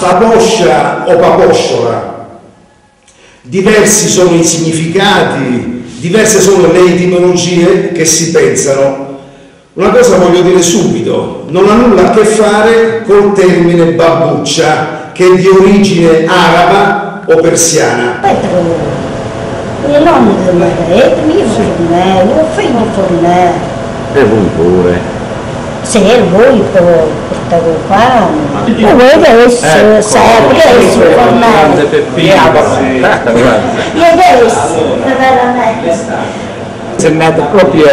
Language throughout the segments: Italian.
Paposcia o paposciola. Diversi sono i significati, diverse sono le etimologie che si pensano. Una cosa voglio dire subito, non ha nulla a che fare col termine babbuccia, che è di origine araba o persiana. E non di Margherita, mio figlio fornè. E voi pure. Sì, voi portavo qua. Ma voi adesso sempre adesso fornè. E adesso, veramente. è nato proprio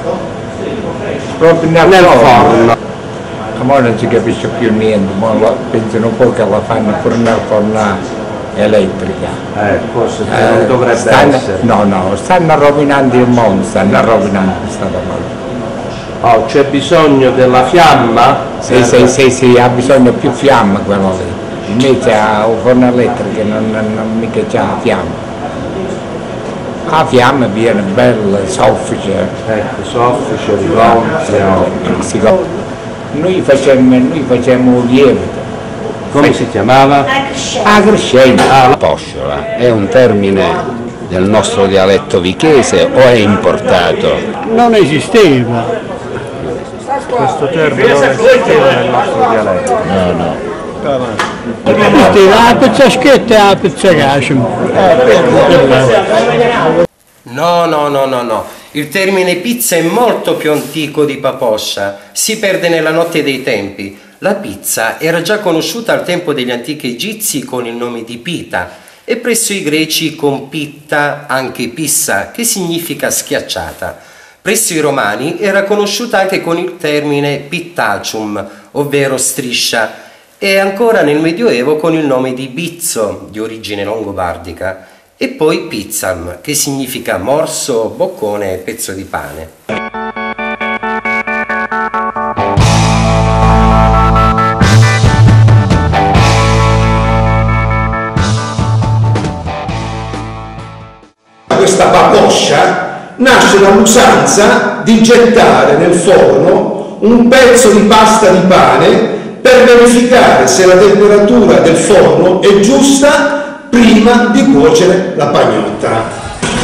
nel forno. Ma non si capisce più niente, ma pensano un po' che la fanno pure nel forno elettrica. Forse non dovrebbe essere. No, stanno rovinando il mondo, stanno rovinando questa roba. Oh, c'è bisogno della fiamma? Sì, ha bisogno più fiamma quello lì. Invece un forno elettrico non mica c'ha la fiamma. La fiamma viene bella, soffice. Ecco, soffice, rigonfia. Noi facciamo lievito. Come si chiamava? Agrescente. La posciola è un termine del nostro dialetto vichese o è importato? Non esisteva. Questo termine non esisteva nel nostro dialetto. No. Esisteva la pizzaschetta e la pizzacascia. No. Il termine pizza è molto più antico di paposcia, si perde nella notte dei tempi. La pizza era già conosciuta al tempo degli antichi egizi con il nome di pita e presso i greci con pitta anche pissa, che significa schiacciata. Presso i romani era conosciuta anche con il termine pittacium, ovvero striscia, e ancora nel Medioevo con il nome di bizzo, di origine longobardica, e poi pizzam, che significa morso, boccone e pezzo di pane. Questa paposcia nasce dall'usanza di gettare nel forno un pezzo di pasta di pane per verificare se la temperatura del forno è giusta prima di cuocere la pagnotta.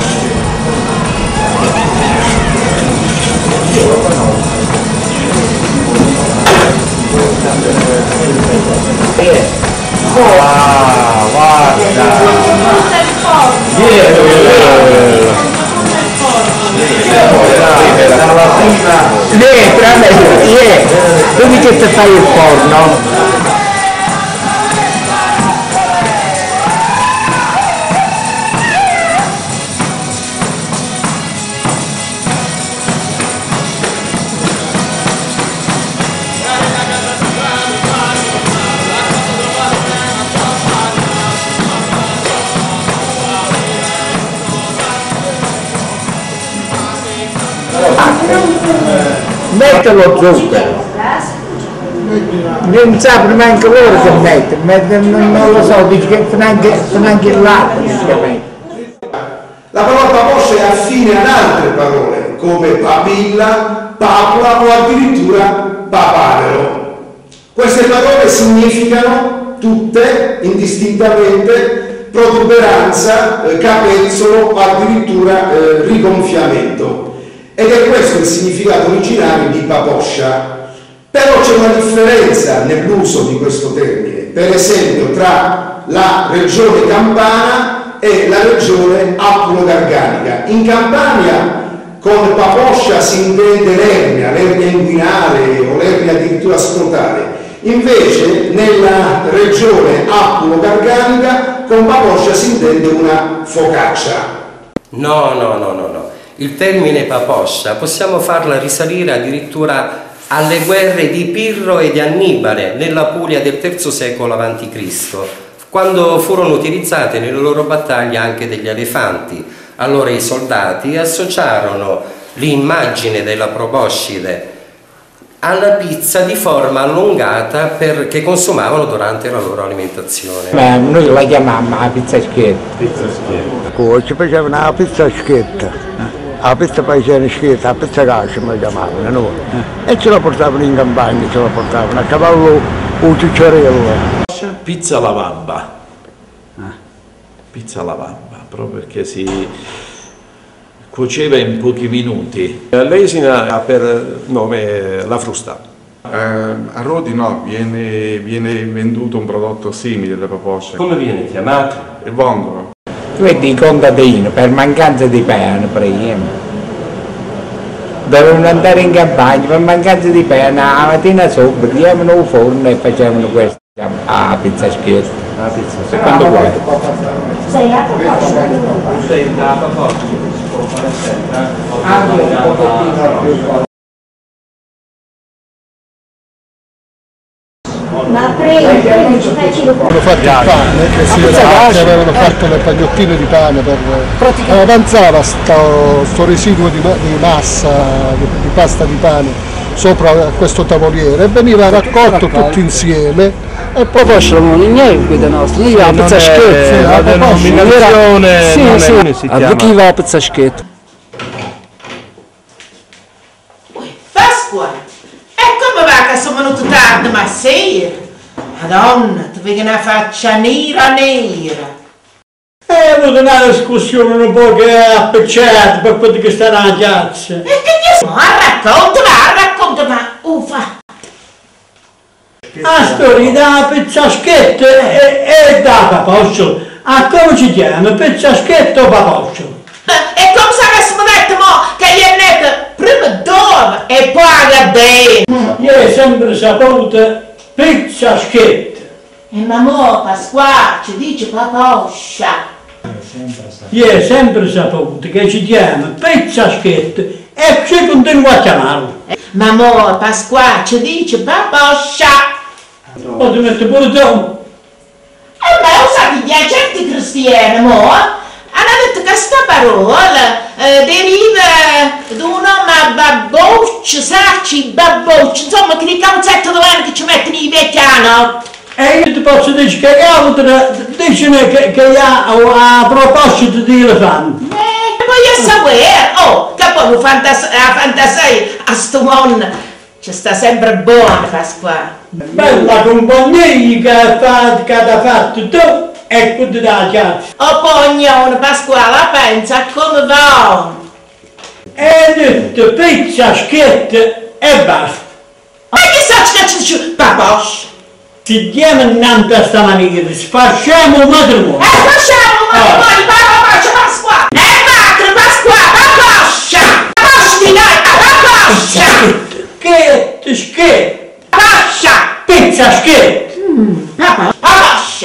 Vedi che ti fai il forno? Mette lo zucchero, non sa neanche loro che mette, non lo so, dice che neanche il latte. La parola paposcia è affine ad altre parole come papilla, papula o addirittura papavero. Queste parole significano tutte indistintamente protuberanza, capezzolo o addirittura rigonfiamento. Ed è questo il significato originario di paposcia. Però c'è una differenza nell'uso di questo termine, per esempio tra la regione campana e la regione apulo-garganica. In Campania con paposcia si intende l'ernia inguinale o l'ernia addirittura scrotale. Invece nella regione apulo-garganica con paposcia si intende una focaccia. No. Il termine paposcia possiamo farla risalire addirittura alle guerre di Pirro e di Annibale nella Puglia del III secolo a.C., quando furono utilizzate nelle loro battaglie anche degli elefanti. Allora i soldati associarono l'immagine della proboscide alla pizza di forma allungata che consumavano durante la loro alimentazione. Noi la chiamavamo la pizzaschetta. Ci facevano la pizzaschetta. La pizza paesana schietta, la pizza cascia mi chiamavano noi. E ce la portavano in campagna, ce la portavano a cavallo un cicciarello. papoccia? Pizza alla vabba. Pizza alla vabba, proprio perché si cuoceva in pochi minuti. L'Esina ha per nome la frusta. A Rodi no, viene venduto un prodotto simile alla papoccia. Come viene chiamato? Il vongolo. Tu vedi i contadini, per mancanza di pane, prima. Dovevano andare in campagna, per mancanza di pane, la mattina sopra, diavano il forno e facevano questo. Ah, pizza schietta. La pizza E quando vuoi. Sei a papoccia? Sei da papoccia, si può fare sempre. Anche un pochettino più. Ma prima ci faccio Avevano fatto il pane, che avevano fatto le pagnottine di pane avanzava sto residuo di massa, di pasta di pane sopra a questo tavoliere e veniva raccolto tutti insieme. E papoccia non è guida nostra, noi la pizza schietta. La denominazione non si chiama. A chi va la pizza schietta? Pasqua, e come va che sono venuto tardi ma sera? Madonna, ti vedi una faccia nera. Ho avuto una discussione un po' appicciata per quello che sta nella piazza. E che io sono? Racconta, ma uffa. La storia della pizza schietta e da papoccia. Ah, come si chiama? Pizza schietta o papoccia? E come se avessimo detto che gli è netto prima dove e poi a bene. Io ho sempre saputo pizza schietta. E mamma Pasquale ci dice papoccia. Io ho sempre saputo che si chiama pizza schietta e ci continua a chiamarlo. Mamma Pasquale ci dice papoccia. O ti metto pure tu. E beh, usate gli certi cristiani, mo, hanno detto che questa parola deriva da un nome a babboccio, sacci, babboccio, insomma, che di calzetto domani che ci mettono i vecchi anni. E io ti posso dire che l'altra dicono che ha a proposito di elefante. Voglio sapere, che poi la fantasia a sto mondo ci sta sempre buona, Pasquale. Bella compagnia che ha fatto tu e quello della piazza. Poi ognuno, Pasquale, pensa come va. E detto pizza schietta e basta. Ma che sa che ci dice papoccia? Si chiama innanzi a sta maniera, sfasciamo un matrimonio. Sfasciamo un matrimonio, papoccia, Pasquale. Pasquale, papoccia. Papoccia di noi, papoccia. Schietta. Papoccia. Pizza schietta. Papoccia.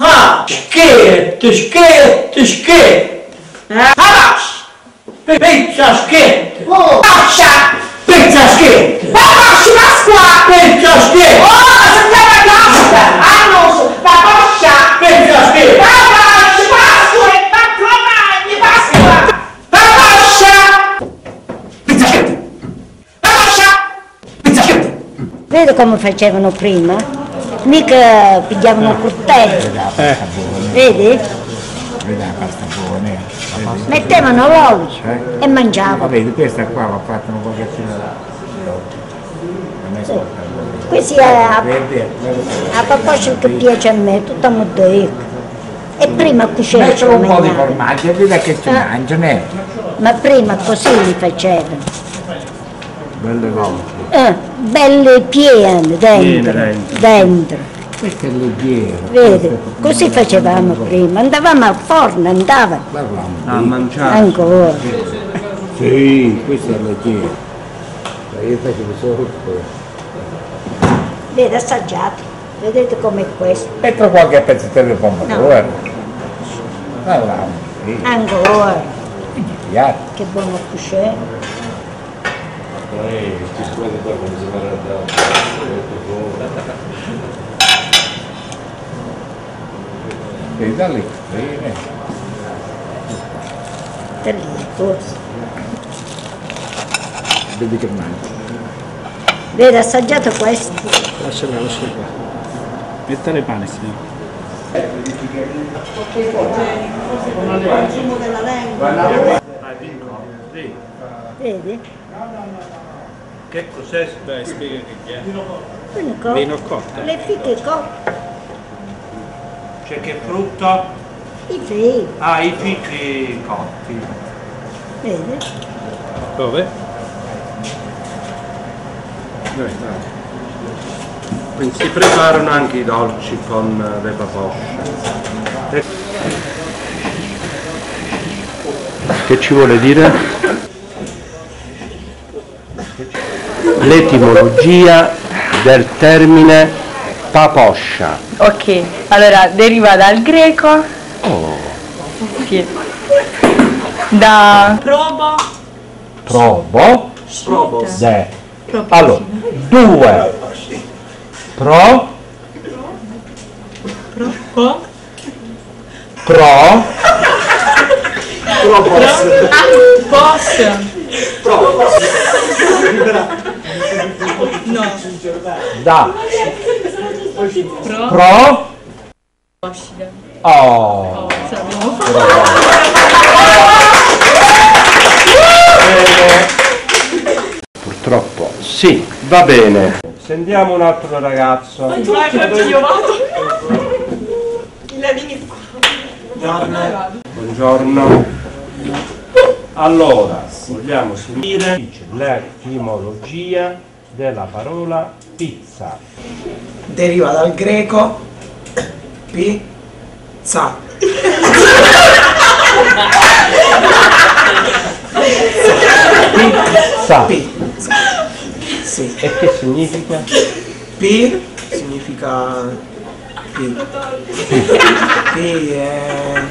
Schietta. Papoccia. Pizza schietta. Papoccia. Pizza schietta. Papoccia, Pasquale. Pizza schietta. Si chiama Costa. Annos, papoccia. Pizza schietta. Papoccia, Pasquale, Pasquale. Papoccia. Pizza schietta. Papoccia. Pizza schietta. Vedi come facevano prima? Mica pigliavano un coltello. Vedi? Vedi la pasta buona. Mettevano l'olio e mangiavano. Vedi, questa qua l'ho fatta un pochettino non è Sì. Questa è la papoccia che piace a me, tutta molto ricca. E prima cucina ci mettono un po' di mangiava. formaggio e vedi che ci mangiano. Ma prima così li facevano. Belle cose. Belle piene dentro. Questo è leggero. Vedi, così facevamo prima. Andavamo al forno, andava. A mangiare. Ancora. Sì, questo è leggero. Io facevo solo questo. Vedi, assaggiate. Vedete com'è questo. Metto qualche pezzetto di pomodoro. Allora, sì. Ancora. Piatto. Che buono cucina. Vedi da lì, bene. Da lì, forse. Vedi che mangi. Vedi, assaggiate questo. Lasciala qua. Metta le pane, signore. Vedi? Che cos'è? Dai, spiega che è. Vino cotto. Le fiche cotte. C'è che frutto? I fichi. Ah, i fichi cotti. Vedi? Dove? Quindi si preparano anche i dolci con le paposce. Che ci vuole dire? L'etimologia del termine paposcia. Ok, allora deriva dal greco. Sì. Da Probo. Probos. Allora, 2 pro da pro oh. Purtroppo sì, va bene. Sentiamo un altro ragazzo. Buongiorno. Allora, vogliamo sentire l'etimologia della parola pizza. Deriva dal greco pizza. Pizza. Sì. E che significa? P significa P. P è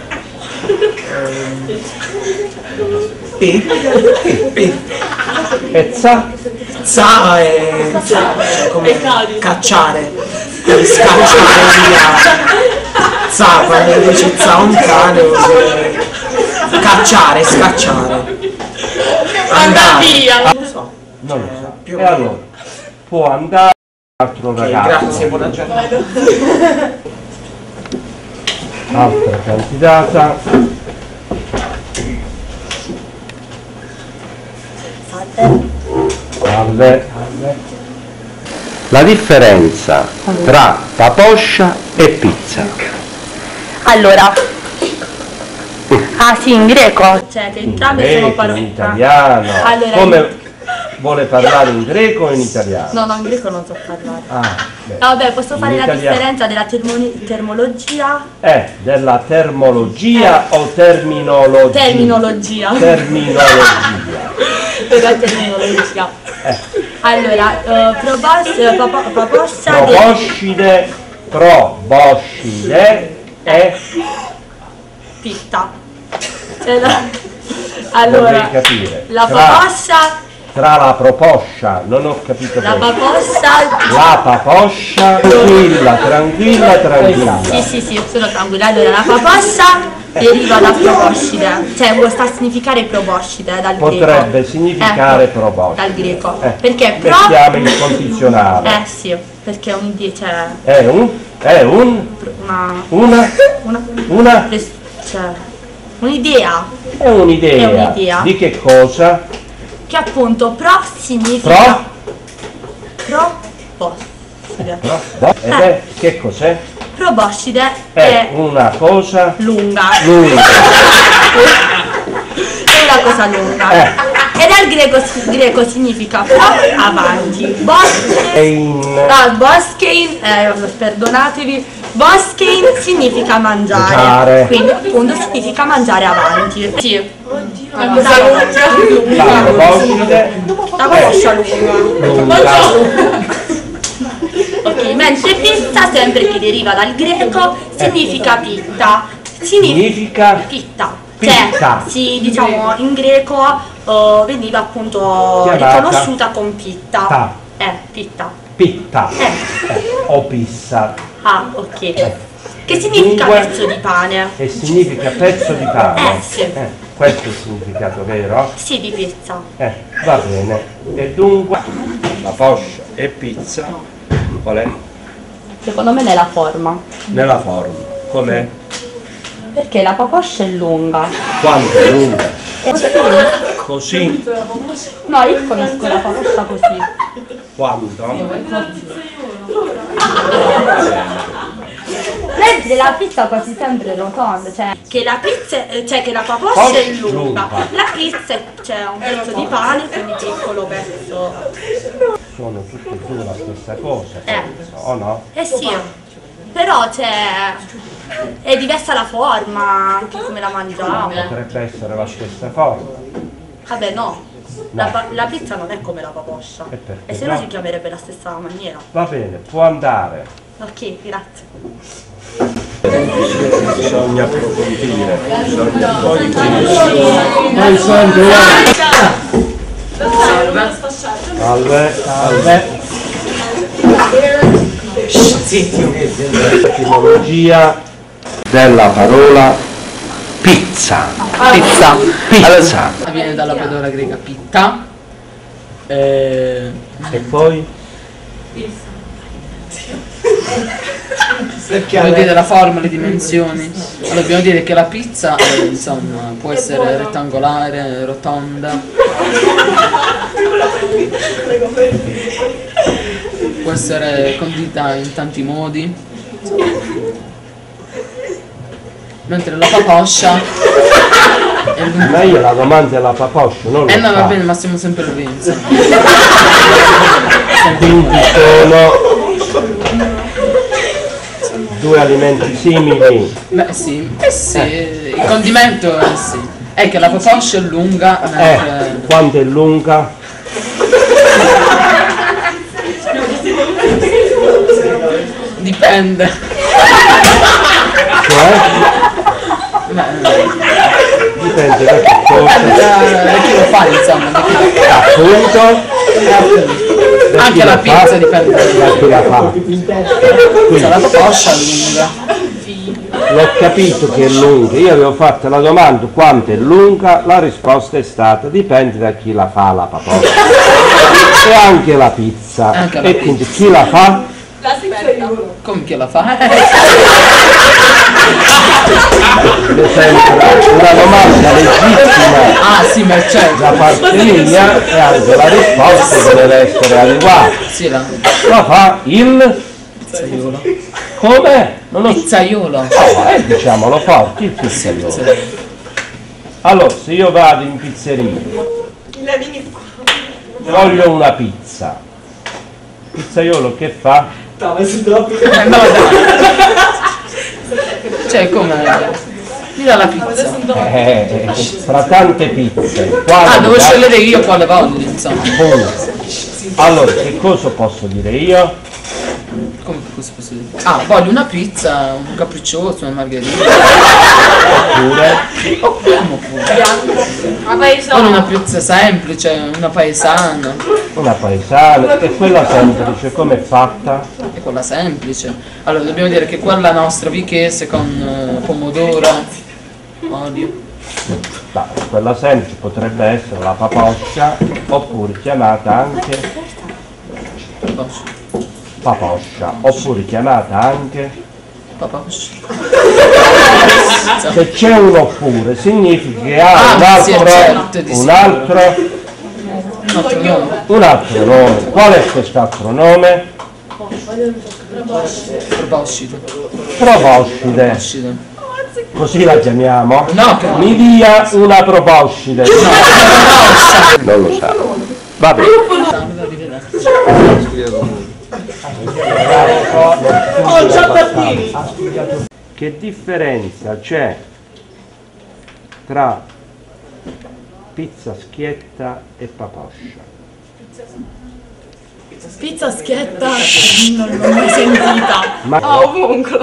P. E za? Za è come cacciare, scacciare via. Za, quando dici za un cane vuol dire cacciare, scacciare. Andare via. Non lo so. Non lo so. E allora, può andare un altro ragazzo. Grazie, buona giornata. Altra candidata. Salve. La differenza tra paposcia e pizza. Allora, sì, in greco, cioè che entrambe sono parole. In italiano. Allora, Come vuole parlare in greco o in italiano? No, in greco non so parlare. Beh. Vabbè, posso fare In la italiano. differenza della termologia? Della termologia o terminologia? Terminologia. Terminologia. Della terminologia. Allora, paposcia proboscide e pitta. Allora, vorrei capire. la paposcia. Tra la proposcia, non ho capito La bene. paposcia. La paposcia, tranquilla. Sì, sono tranquilla. Allora, la paposcia deriva da proboscide, cioè sta a significare proboscide dal greco. Potrebbe significare proboscide. Dal greco. Perché mettiamo in condizionale. Sì, perché è un'idea, cioè. Un'idea. È un'idea. Di che cosa? Che appunto pro significa Che cos'è? Proboscide è una cosa lunga. È una cosa lunga. E dal greco significa pro avanti. Boskein, perdonatevi, boskein significa mangiare. Quindi appunto significa mangiare avanti. Sì. La paposcia lunga. Ok, mentre pizza, sempre che deriva dal greco, significa pitta. Significa pitta. Cioè, diciamo in greco veniva appunto riconosciuta con pitta. Pitta. O pizza. Ah, ok. Che significa pezzo di pane. E significa pezzo di pane. Sì. Questo è il significato, vero? Sì, di pizza. Va bene. E dunque la poscia e pizza qual è? Secondo me nella forma. Nella forma. Com'è? Perché la paposcia è lunga. Quanto è lunga? Così? No, io conosco la paposcia così. Quanto? Lei la pizza quasi sempre è rotonda, cioè che la pizza, cioè che la paposcia è lunga, la pizza c'è un pezzo di pane, quindi piccolo pezzo. Sono tutte e due la stessa cosa, penso, o no? Eh sì, però è diversa la forma, anche come la mangiamo. Potrebbe essere la stessa forma. Vabbè no, la pizza non è come la paposcia, e se no si chiamerebbe la stessa maniera. Va bene, può andare. Ok, grazie. Bisogna approfondire, bisogna poi Salve. Etimologia della parola pizza. Pizza. Pizza. Viene dalla parola greca pitta. E poi? Dobbiamo dire la forma, le dimensioni. Allora, dobbiamo dire che la pizza insomma, può essere rettangolare, rotonda, può essere condita in tanti modi, mentre la paposcia è Ma io la domanda è la paposcia, non lo no, va bene, ma siamo sempre lì, insomma. Quindi sono due alimenti simili. Beh sì, il condimento sì. È che la paposcia è lunga, quanto è lunga? Dipende. Cioè? Dipende da che cosa. Da chi lo fa, insomma, da chi lo fa. Appunto. Anche la pizza dipende da chi la fa. La paposcia è lunga. L'ho capito che è lunga, io avevo fatto la domanda quanto è lunga, la risposta è stata dipende da chi la fa la paposcia e anche la pizza. E quindi chi la fa? Come chi la fa? Mi sembra una domanda legittima sì, ma certo, da parte mia e anche la risposta deve essere adeguata. Sì, la fa il pizzaiolo. Come? Pizzaiolo. Diciamolo forte, il pizzaiolo. Allora, se io vado in pizzeria, voglio una pizza, il pizzaiolo che fa? Cioè, come? Mi dà la pizza. Fra tante pizze. Devo scegliere io quale voglio, insomma. Allora, che cosa posso dire io? Come cosa posso dire? Voglio una pizza, un capriccioso, una margherita. Voglio una pizza semplice, una paesana. Una paesana, e quella semplice come è fatta? È quella semplice. Allora dobbiamo dire che quella nostra vichese con pomodoro, olio. Quella semplice potrebbe essere la paposcia, oppure chiamata anche paposcia, oppure chiamata anche paposcia. Se c'è un oppure significa che ha un altro nome. Qual è quest'altro nome? Proboscide. Così la chiamiamo? No, mi dia una proboscide. Non lo sa. Va bene. Che differenza c'è tra pizza schietta e paposcia? Pizza schietta non l'ho mai sentita. Ovunque.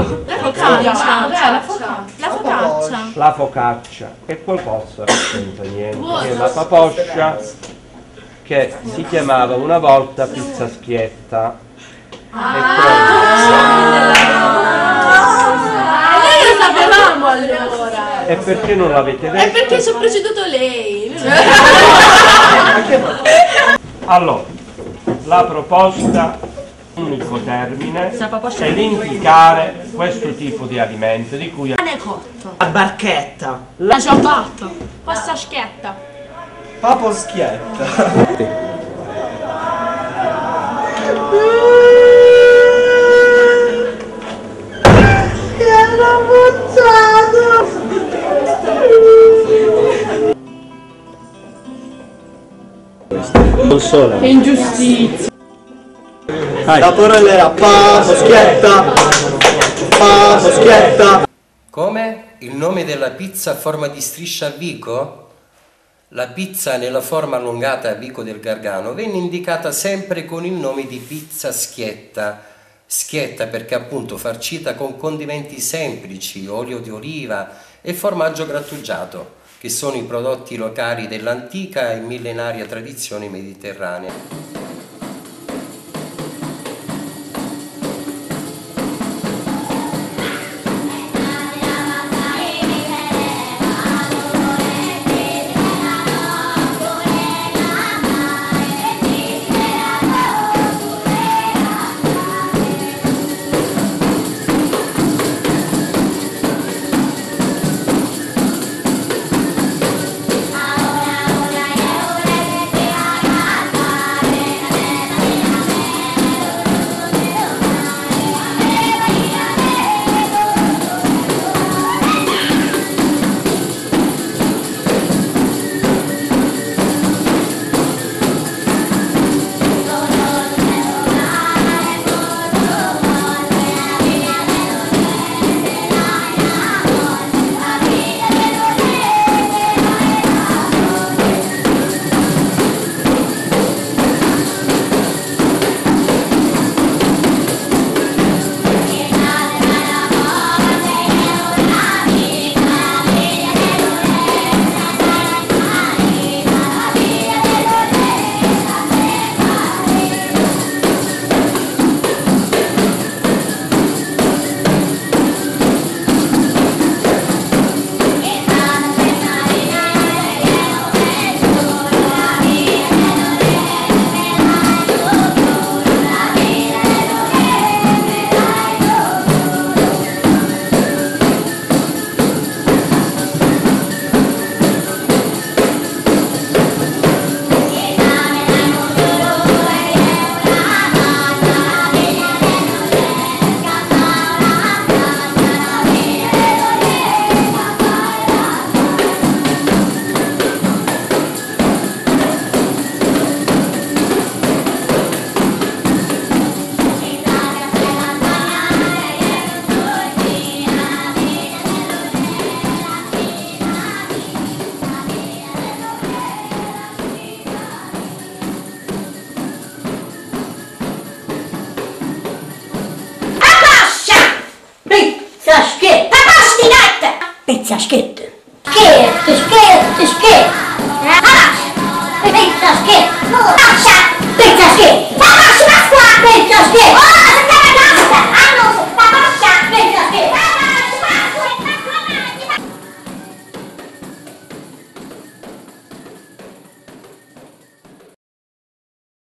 La focaccia e poi posso senza niente. Che la paposcia che si chiamava una volta pizza schietta. Noi lo sapevamo allora. E perché non l'avete detto? È perché ci ha preceduto lei. Allora, la proposta, unico termine, è indicare questo tipo di alimento di cui... Pane cotto. La barchetta. La ciabatta. Pasta schietta. Paposchietta. Hello. non sono. Che ingiustizia. La parola era pa, moschetta. Come? Il nome della pizza a forma di striscia a Vico? La pizza nella forma allungata a Vico del Gargano venne indicata sempre con il nome di pizza schietta. Schietta perché appunto farcita con condimenti semplici, olio di oliva e formaggio grattugiato, che sono i prodotti locali dell'antica e millenaria tradizione mediterranea. Pizza schietta. Schietta. Pizza schietta. Pizza schietta. Pizza schietta.